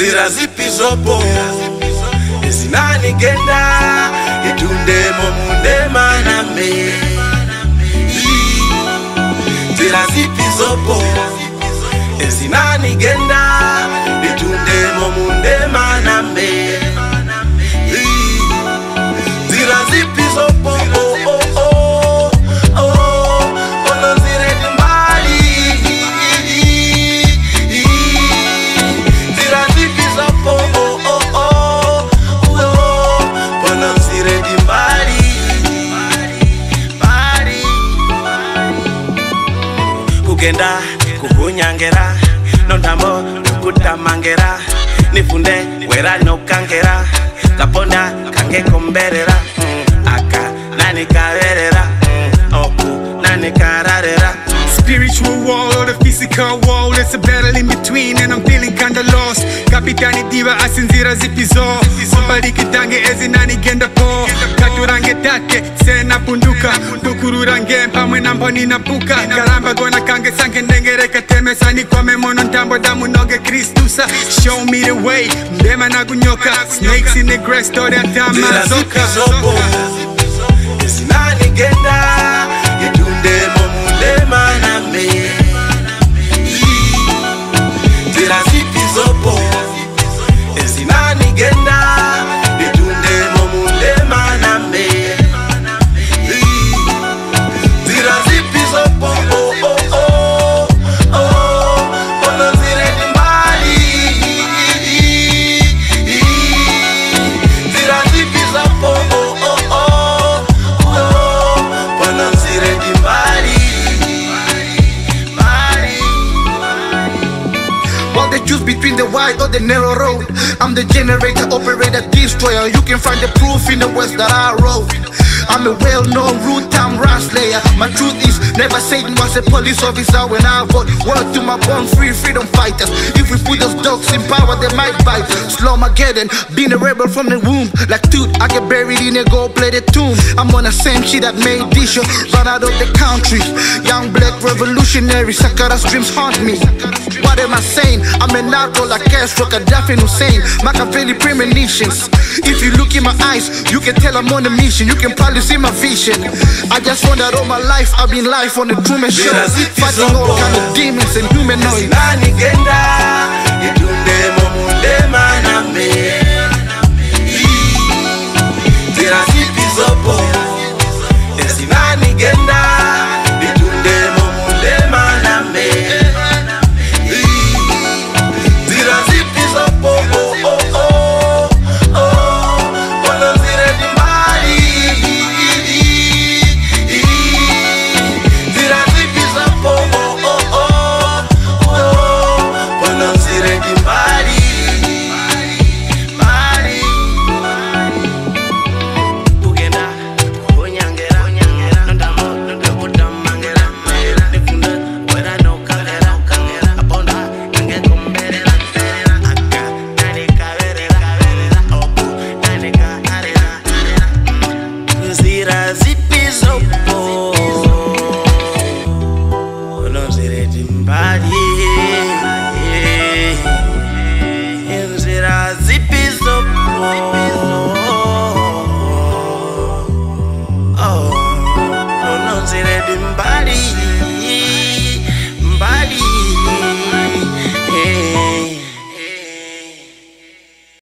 Nzira zipi zopo ezinanigenda itundemo mundema name. Nzira zipi zopo ezinanigenda itundemo mundema name. Nzira zipi zopo kugenda kukunyangera nondambo kukutamangera nifunde wera nokangera kaponda kange komberera aka nani karerera oku nani kararera. Spiritual wall or the physical wall, there's a battle in between and I'm feeling kinda lost. Kapitani diva asinzira zipizo Sombaliki tange ezinani genda po Katurange take, sena punduka Kukururange pamwe namboni na puka Karamba gona kange sange ndengere kateme Sani kwa memono ntambo damu noge Kristusa. Show me the way, mdema na kunyoka Snakes in the grass, story atama zoka. Ezinani genda itundemo mundema name. Nzira zipi zopo ezinanigenda itundemo mundema name. Nzira zipi zopo ono nzire di mbali. Nzira zipi zopo ono nzire di mbali. The choose between the wide or the narrow road. I'm the generator, operator, destroyer. You can find the proof in the words that I wrote. I'm a well-known root time rap slayer. My truth is, never Satan was a police officer when I vote. Word to my born free freedom fighters. If we put those dogs in power, they might bite. Slom again, being a rebel from the womb. Like dude, I get buried in a gold plated tomb. I'm on the same shit that made this show. Run out of the country. Young black revolutionary, Sakara's dreams haunt me. What am I saying? I'm a narco like Castro, Gaddafi, Hussein. Machiavelli premonitions. If you look in my eyes, you can tell I'm on a mission. You can probably see my vision. I just found that all my life I've been live on the Truman Show, fighting all kind of demons and humanoids.